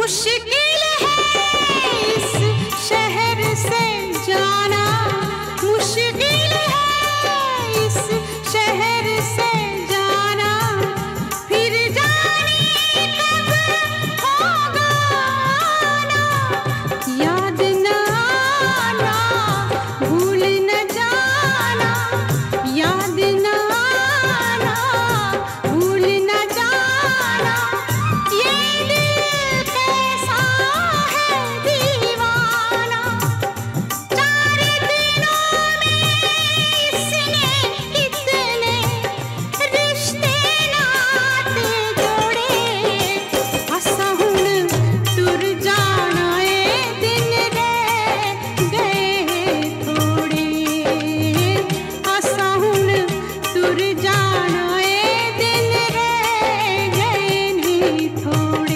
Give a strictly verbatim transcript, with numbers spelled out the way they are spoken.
मुश्किल है इस शहर से जाना, मुश्किल है इस शहर से जाना, फिर जाने कब होगा आना, याद न आना, भूल न जाना, याद न आना, भूल न जाना, ये दिल कैसा है दीवाना, चार दिनों में इसने कितने रिश्ते नाते जोड़े, असा हुण तुर जाना ए दिन रह गए थोड़े, असा हुण तुर जाना ए दिन रह गए नहीं थोड़े।